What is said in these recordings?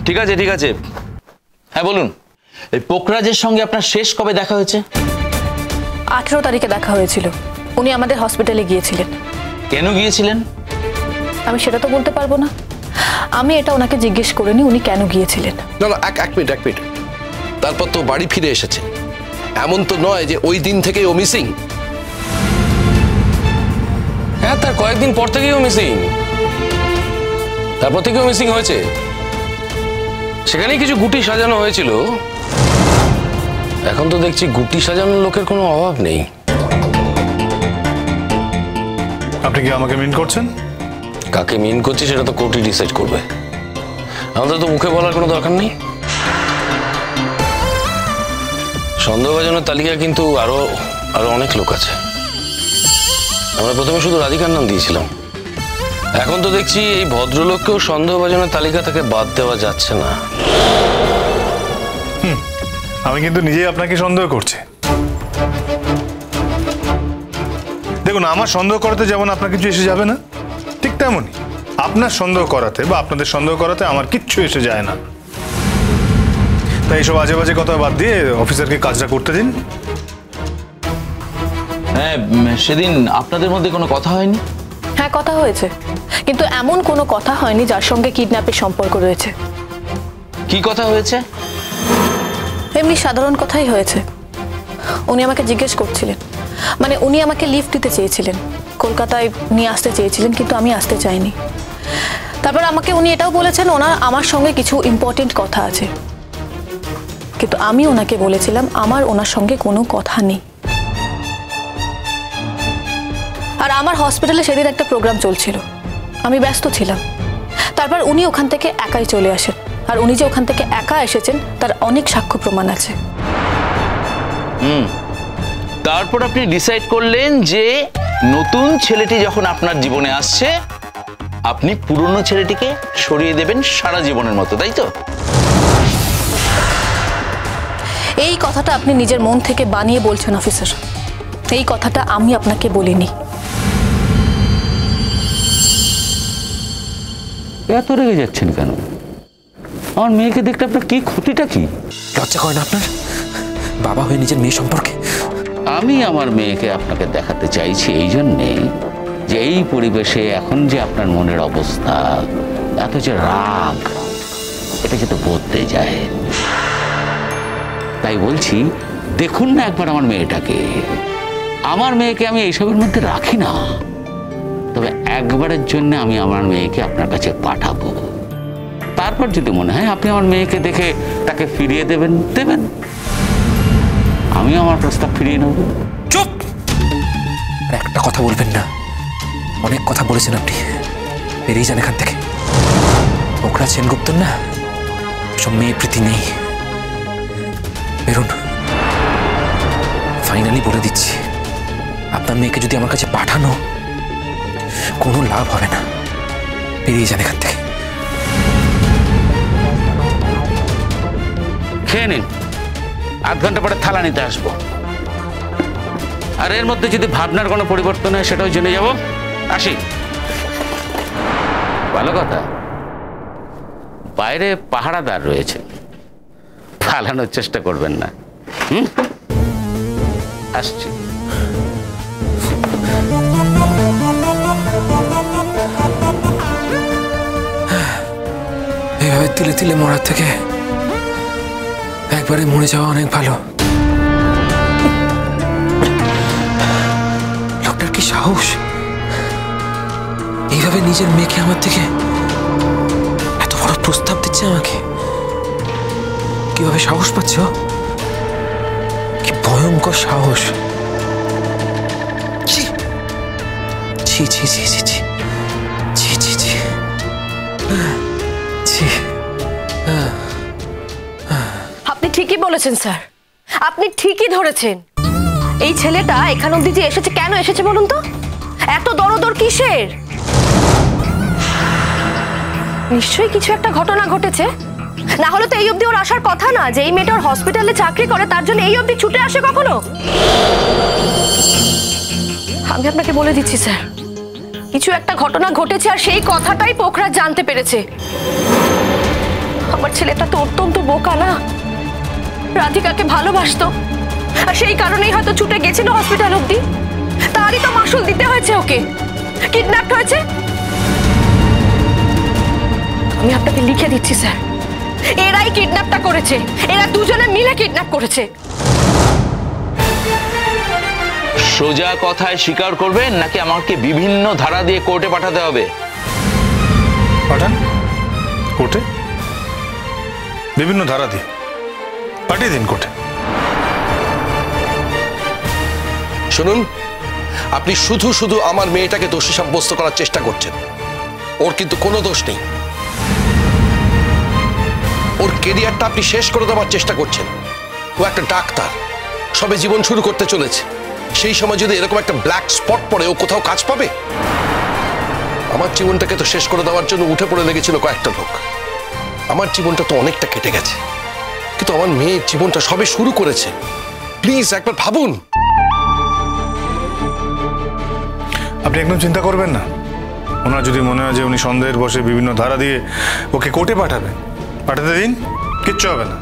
ঠিক আছে ঠিক আছে, হ্যাঁ বলুন, এই পোকরাজের সঙ্গে আপনার শেষ কবে দেখা হয়েছে? 18 তারিখে দেখা হয়েছিল। উনি আমাদের হসপিটালে গিয়েছিলেন। কেন গিয়েছিলেন? আমি সেটা তো বলতে পারবো না। আমি এটা ওনাকে জিজ্ঞেস করিনি উনি কেন গিয়েছিলেন। না না, এক মিনিট। তারপর তো বাড়ি ফিরে এসেছে, এমন তো নয় যে ওই দিন থেকে ও মিসিং। হ্যাঁ, তার কয়েকদিন পর থেকেই ও মিসিং, তারপর থেকেও মিসিং হয়েছে। সেখানেই কিছু গুটি সাজানো হয়েছিল। এখন তো দেখছি গুটি সাজানোর লোকের কোনো অভাব নেই। আপনি কি আমাকে মিন করছেন? কাকে মিন করছি সেটা তো কোর্টই ডিসাইড করবে, আমাদের তো মুখে বলার কোনো দরকার নেই। সন্দেহভাজনের তালিকা কিন্তু আরো অনেক লোক আছে। আমরা প্রথমে শুধু রাধিকার নাম দিয়েছিলাম, এখন তো দেখছি এই ভদ্রলোককেও সন্দেহভাজনের তালিকা থেকে বাদ দেওয়া যাচ্ছে না। আমি কিন্তু নিজেই আপনাকে সন্দেহ করছি। দেখুন, আমার সন্দেহ করাতে যেমন আপনার কিছু এসে যাবে না, ঠিক তেমনই আপনার সন্দেহ করাতে বা আপনাদের সন্দেহ করাতে আমার কিচ্ছু এসে যায় না। তাই এইসব আজে বাজে কথা বাদ দিয়ে অফিসারকে কাজটা করতে দিন। হ্যাঁ, সেদিন আপনাদের মধ্যে কোনো কথা হয়নি? হ্যাঁ, কথা হয়েছে, কিন্তু এমন কোনো কথা হয়নি যার সঙ্গে কিডন্যাপের সম্পর্ক রয়েছে। কি কথা হয়েছে? এমনি সাধারণ কথাই হয়েছে। উনি আমাকে জিজ্ঞেস করছিলেন, মানে উনি আমাকে লিফট দিতে চেয়েছিলেন, কলকাতায় নিয়ে আসতে চেয়েছিলেন, কিন্তু আমি আসতে চাইনি। তারপর আমাকে উনি এটাও বলেছেন ওনার আমার সঙ্গে কিছু ইম্পর্টেন্ট কথা আছে, কিন্তু আমি ওনাকে বলেছিলাম আমার ওনার সঙ্গে কোনো কথা নেই। আর আমার হসপিটালে সেদিন একটা প্রোগ্রাম চলছিল, আমি ব্যস্ত ছিলাম। তারপর উনি ওখান থেকে একাই চলে আসেন, আর উনি যে ওখান থেকে একা এসেছেন তার অনেক সাক্ষ্য প্রমাণ আছে। তারপর আপনি ডিসাইড করলেন যে নতুন ছেলেটি যখন আপনার জীবনে আসছে আপনি পুরনো ছেলেটিকে সরিয়ে দেবেন সারা জীবনের মতো, তাই তো? এই কথাটা আপনি নিজের মন থেকে বানিয়ে বলছেন অফিসার, এই কথাটা আমি আপনাকে বলিনি। এত রেগে যাচ্ছেন কেন? আমার মেয়েকে দেখতে আপনার কি ক্ষতিটা কি? লজ্জা করে না আপনার বাবা হয়ে নিজের মেয়ে সম্পর্কে? আমি আমার মেয়েকে আপনাকে দেখাতে চাইছি এই জন্যে যে এই পরিবেশে এখন যে আপনার মনের অবস্থা, এত যে রাগ, এটা যাতে বদলে যায়। তাই বলছি, দেখুন না একবার আমার মেয়েটাকে। আমার মেয়েকে আমি এইসবের মধ্যে রাখি না, তবে একবারের জন্য আমি আমার মেয়েকে আপনার কাছে পাঠাবো। তারপর যদি মনে হয় আপনি আমার মেয়েকে দেখে তাকে ফিরিয়ে দেবেন, আমি আমার প্রস্তাব ফিরিয়ে নেব। চুপ! আর একটা কথা বলবেন না, অনেক কথা বলেছেন আপনি, বেরিয়ে যান এখান থেকে। ওকরা সেনগুপ্তর না সব মেয়ে প্রীতি নেই, বেরোন। ফাইনালি বলে দিচ্ছি, আপনার মেয়েকে যদি আমার কাছে পাঠানো কোনো লাভ হবে না, বেরিয়ে যান এখান থেকে। খেয়ে নিন, আধ ঘন্টা পরে থালা নিতে আসবো। আর এর মধ্যে যদি ভাবনার কোনো পরিবর্তন হয় সেটাও জেনে যাব। আসি। ভালো কথা, বাইরে পাহারাদার রয়েছে, পালানোর চেষ্টা করবেন না। আসছি। এইভাবে তিলে তিলে মরার থেকে একবারে মরে যাওয়া অনেক ভালো। লোকটার কি সাহস, এইভাবে নিজের মেয়েকে আমার থেকে এত বড় প্রস্তাব দিচ্ছে আমাকে। কিভাবে সাহস পাচ্ছ? কি ভয়ঙ্কর সাহস! ছি ছি ছি ছি ছি ছি ছি ছি ছি ছি। আপনি ঠিকই বলেছেন স্যার, আপনি ঠিকই ধরেছেন। এই ছেলেটা এখান অবধি যে এসেছে, কেন এসেছে বলুন তো? এত দরদর কিসের? নিশ্চয়ই কিছু একটা ঘটনা ঘটেছে, না হলে তো এই অবধি ওর আসার কথা না। যে এই মেয়েটা ওর হসপিটালে চাকরি করে তার জন্য এই অবধি ছুটে আসে কখনো? আমি আপনাকে বলে দিচ্ছি স্যার, কিছু একটা ঘটনা ঘটেছে, আর সেই কথাটাই পোখরাজ জানতে পেরেছে। আমার ছেলেটা তো অত্যন্ত বোকা না, রাধিকাকে ভালোবাসতো, আর সেই কারণেই হয়তো ছুটে গেছিল হসপিটাল অব্দি। তারই তো মাসুল দিতে হয়েছে ওকে, কিডন্যাপ হয়েছে। আমি আপনাকে লিখে দিচ্ছি স্যার, এরাই কিডন্যাপটা করেছে, এরা দুজনে মিলে কিডন্যাপ করেছে। সোজা কথায় স্বীকার করবেন নাকি আমাকে বিভিন্ন ধারা দিয়ে কোর্টে পাঠাতে হবে? পাঠান কোর্টে, বিভিন্ন ধারা দিয়ে পাঠিয়ে দিন কোর্টে। শুনুন, আপনি শুধু শুধু আমার মেয়েটাকে দোষী সাব্যস্ত করার চেষ্টা করছেন। ওর কিন্তু কোনো দোষ নেই। ওর কেরিয়ারটা আপনি শেষ করে দেওয়ার চেষ্টা করছেন। ও একটা ডাক্তার, সবে জীবন শুরু করতে চলেছে। সেই সময় যদি এরকম একটা ব্ল্যাক স্পট পড়ে, ও কোথাও কাজ পাবে? আমার জীবনটাকে তো শেষ করে দেওয়ার জন্য উঠে পড়ে লেগেছিল কয়েকটা লোক। আমার জীবনটা তো অনেকটা কেটে গেছে, কিন্তু আমার মেয়ের জীবনটা সবে শুরু করেছে। প্লিজ একবার ভাবুন। আপনি একদম চিন্তা করবেন না। ওনার যদি মনে হয় যে উনি সন্দেহের বসে বিভিন্ন ধারা দিয়ে ওকে কোর্টে পাঠাবেন, পাঠাতে দিন, কিচ্ছু হবে না।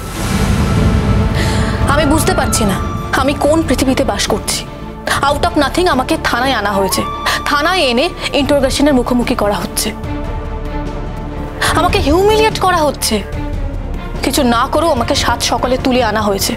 আমি বুঝতে পারছি না আমি কোন পৃথিবীতে বাস করছি। আউট অফ নাথিং আমাকে থানায় আনা হয়েছে, থানায় এনে ইন্টারোগেশনের মুখোমুখি করা হচ্ছে, আমাকে হিউমিলিয়েট করা হচ্ছে। কিছু না করেও আমাকে সাত সকালে তুলে আনা হয়েছে,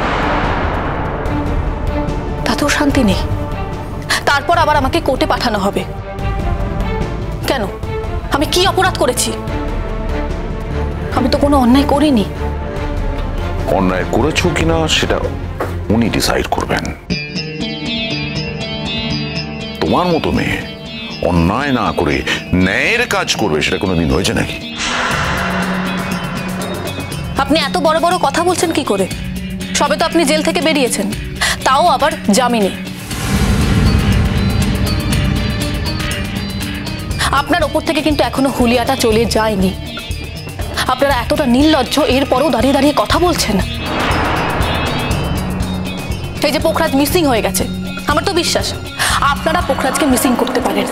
তাতেও শান্তি নেই। তারপর আবার আমাকে কোর্টে পাঠানো হবে। কেন? আমি কি অপরাধ করেছি? আমি তো কোনো অন্যায় করিনি। অন্যায় করেছো কিনা সেটা উনি ডিসাইড করবেন। তোমার মতো মেয়ে অন্যায় না করে ন্যায়ের কাজ করবে, সেটা কোনোদিন হয়েছে নাকি? আপনি এত বড় বড় কথা বলছেন কি করে? সবে তো আপনি জেল থেকে বেরিয়েছেন, তাও আবার জামিনে। আপনার ওপর থেকে কিন্তু এখনো হুলিয়াটা চলে যায়নি। আপনারা এতটা নির্লজ্জ, এরপরও দাঁড়িয়ে দাঁড়িয়ে কথা বলছেন। এই যে পোখরাজ মিসিং হয়ে গেছে, আমার তো বিশ্বাস আপনারা পোখরাজকে মিসিং করতে পারেন।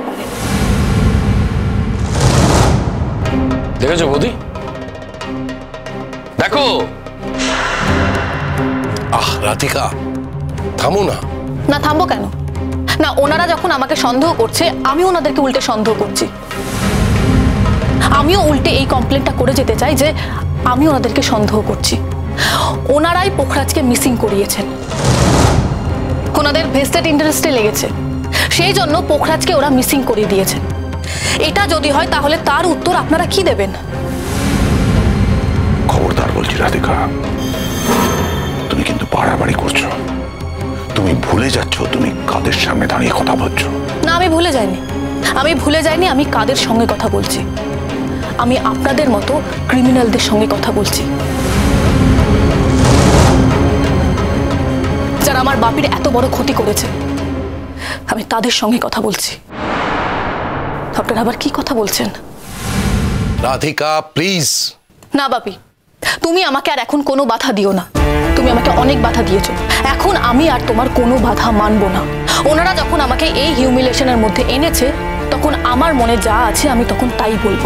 দেখেছো বৌদি? দেখো। রাধিকা, থামো না। না থামবো কেন? না, ওনারা যখন আমাকে সন্দেহ করছে, আমি ওনাদেরকে উল্টে সন্দেহ করছি। আমিও উল্টে এই কমপ্লেনটা করে যেতে চাই যে আমি ওনাদেরকে সন্দেহ করছি। ওনারাই পোখরাজকে মিসিং করিয়েছেন, ওনাদের ভেস্টেড ইন্টারেস্টে লেগেছে, সেই জন্য পোখরাজকে ওরা মিসিং করিয়ে দিয়েছেন। এটা যদি হয় তাহলে তার উত্তর আপনারা কি দেবেন? খবরদার বলছি রাধিকা, তুমি কিন্তু বাড়াবাড়ি করছো। তুমি ভুলে যাচ্ছ তুমি কাদের সামনে দাঁড়িয়ে কথা বলছো। না, আমি ভুলে যাইনি, আমি ভুলে যাইনি আমি কাদের সঙ্গে কথা বলছি। আমি আপনাদের মতো ক্রিমিনালদের সঙ্গে কথা বলছি, যারা আমার বাপির এত বড় ক্ষতি করেছে। আমি তাদের সঙ্গে কথা বলছি। আপনারা আবার কি কথা বলছেন? রাধিকা প্লিজ। না বাপি, তুমি আমাকে আর এখন কোনো বাধা দিও না। তুমি আমাকে অনেক বাধা দিয়েছো, এখন আমি আর তোমার কোনো বাধা মানবো না। ওনারা যখন আমাকে এই হিউমিলেশনের মধ্যে এনেছে, তখন আমার মনে যা আছে আমি তখন তাই বলবো।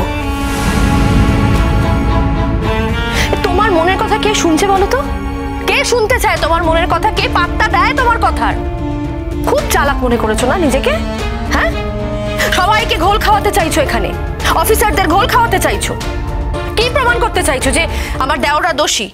তোমার মনের কথা কে শুনছে বলো তো? কে শুনতে চায় তোমার মনের কথা? কে পাত্তা দেয় তোমার কথার? খুব চালাক মনে করেছো না নিজেকে? হ্যাঁ, সবাইকে ঘোল খাওয়াতে চাইছো, এখানে অফিসারদের ঘোল খাওয়াতে চাইছো। কি প্রমাণ করতে চাইছো যে আমার দেওররা দোষী?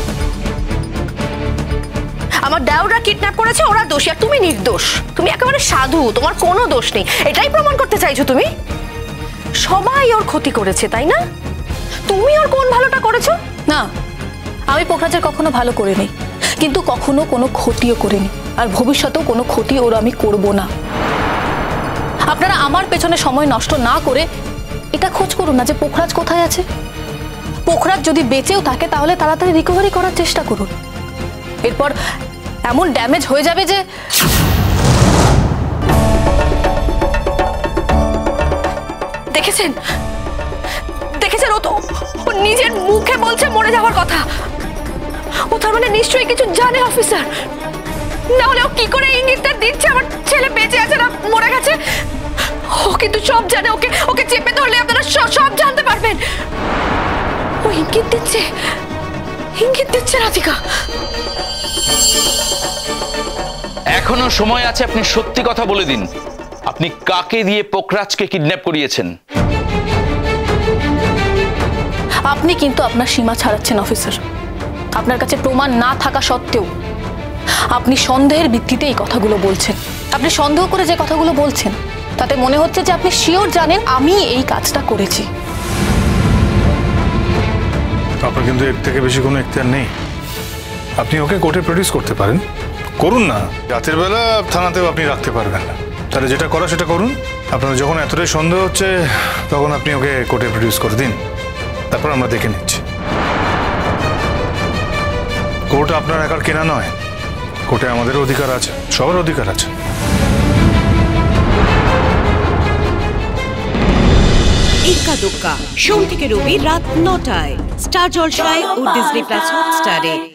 আমার দেওররা কিডন্যাপ করেছে, ওরা দোষী, আর তুমি নির্দোষ। তুমি একেবারে সাধু, তোমার কোনো দোষ নেই, এটাই প্রমাণ করতে চাইছো তুমি? সবাই ওর ক্ষতি করেছে, তাই না? তুমি ওর কোন ভালোটা করেছো? না, আমি পোখরাজের কখনো ভালো করিনি, কিন্তু কখনো কোনো ক্ষতিও করিনি, আর ভবিষ্যতেও কোনো ক্ষতি ওর আমি করব না। আপনারা আমার পেছনে সময় নষ্ট না করে এটা খোঁজ করুন না যে পোখরাজ কোথায় আছে। পোখরাজ যদি বেঁচেও থাকে তাহলে তাড়াতাড়ি রিকভারি করার চেষ্টা করুন। এরপর এমন ড্যামেজ হয়ে যাবে যে দেখেছেন দেখেছেন ও তো নিজের মুখে বলছে মরে যাওয়ার কথা। ও তার মানে নিশ্চয়ই কিছু জানে অফিসার, না হলে ও কি করে ইঙ্গিতটা দিচ্ছে আমার ছেলে বেঁচে আছে না মরে গেছে? ও কিন্তু সব জানে। ওকে ওকে চেপে ধরলে আপনারা সব জানতে পারবেন। ইঙ্গিত দিচ্ছে রাধিকা। এখনো সময় আছে, আপনি সত্যি কথা বলে দিন, আপনি কাকে দিয়ে পোকরাজকে কিডন্যাপ করিয়েছেন? আপনি কিন্তু আপনার সীমা ছাড়াচ্ছেন অফিসার। আপনার কাছে প্রমাণ না থাকা সত্ত্বেও আপনি সন্দেহের ভিত্তিতে এই কথাগুলো বলছেন। আপনি সন্দেহ করে যে কথাগুলো বলছেন তাতে মনে হচ্ছে যে আপনি শিওর জানেন আমি এই কাজটা করেছি। আপনার কিন্তু এর থেকে বেশি কোনো এখতিয়ার নেই। আপনি ওকে কোর্টে প্রডিউস করতে পারেন, করুন না। রাতের বেলা থানাতেও আপনি রাখতে পারবেন না, তাহলে যেটা করা সেটা করুন। আপনার যখন এতটাই সন্দেহ হচ্ছে তখন আপনি ওকে কোর্টে প্রডিউস করে দিন, তারপর আমরা দেখে নিচ্ছি। কোর্ট আপনার একার কেনা নয়, কোর্টে আমাদেরও অধিকার আছে, সবার অধিকার আছে। এক্কা দোক্কা সোম থেকে রবি রাত ৯টায় স্টার জলসায় ও ডিজনি প্লাস হটস্টারে।